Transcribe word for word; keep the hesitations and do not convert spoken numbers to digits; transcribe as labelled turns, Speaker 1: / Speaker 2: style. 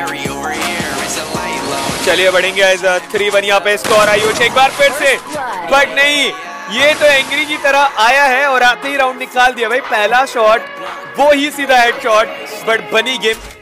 Speaker 1: चलिए बढ़ेंगे as three one यहाँ पे स्कोर आई हो एक बार फिर से, बट नहीं, ये तो एंग्री की तरह आया है और आते ही राउंड निकाल दिया भाई। पहला शॉट वो ही सीधा हेड शॉट, बट बनी गेम।